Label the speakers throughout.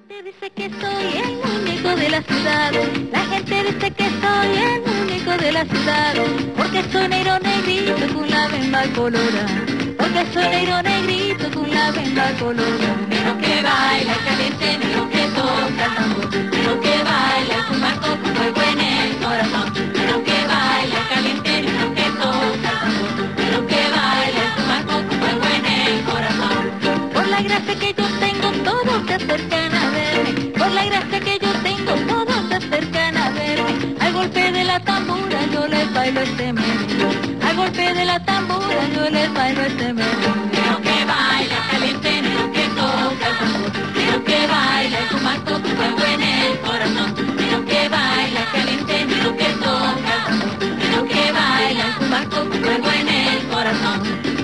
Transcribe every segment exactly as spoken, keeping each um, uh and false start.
Speaker 1: gente dice que soy el muñeco de la ciudad. La gente dice que soy el muñeco de la ciudad. Porque soy negro negrito con la bemba colorada. Porque soy negro negrito con la bemba colorada.
Speaker 2: Negro que baila caliente, negro que toca el tambor. Negro que baila con marco con fuego en el corazón. Negro que baila caliente, negro que toca el tambor. Negro que baila con marco con fuego en el corazón.
Speaker 1: Por la gracia que yo tengo todos se acercan a verme. Por la gracia que yo tengo todos se acercan a verme. Al golpe de la tambora yo les bailo este merengue. Al golpe de la tambora yo les bailo este merengue.
Speaker 2: Negro que baila caliente, negro que toca el tambor. Negro que baila con marco con fuego en el corazón. Negro que baila caliente, negro que toca el tambor. Negro que baila con marco con fuego en el corazón.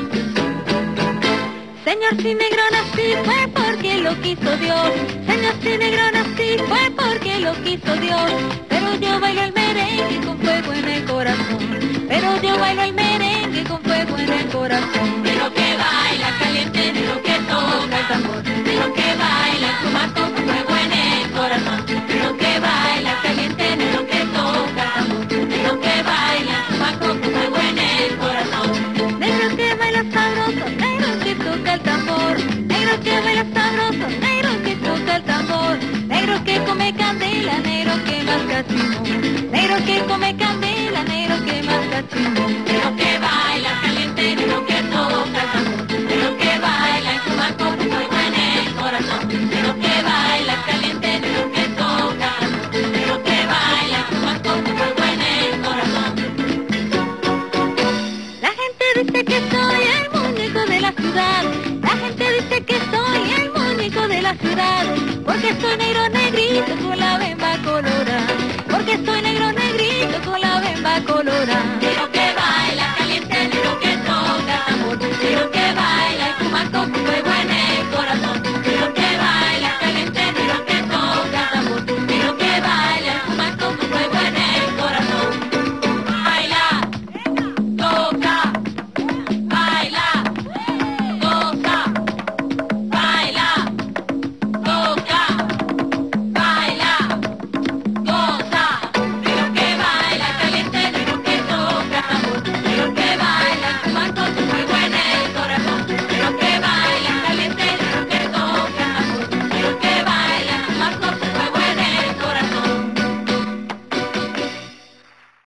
Speaker 1: Señor, si negro nací fue porque lo quiso Dios. Señor, si negro nací fue porque lo quiso Dios. Pero yo bailo el merengue con fuego en el corazón. Pero yo bailo el merengue con fuego en el corazón.
Speaker 2: Negro que baila caliente, negro que toca el tambor. Negro que baila con marco con fuego en el corazón. Negro que baila caliente, negro que toca el tambor. Negro que baila con marco con fuego en el corazón.
Speaker 1: Negro que baila sabroso, negro que toca el tambor. Negro que baila sabroso, negro que toca el tambor. Negro que come candela, negro que masca chimón. Negro que come candela, negro que masca chimón.
Speaker 2: Negro que baila caliente, negro que toca el tambor. Negro que baila con marco con fuego en el corazón. Negro que baila caliente, negro que toca el tambor. Negro que baila con marco con fuego en el corazón.
Speaker 1: La gente dice que soy el muñeco de la ciudad. La gente dice que soy el muñeco de la ciudad. Porque soy negro negrito con la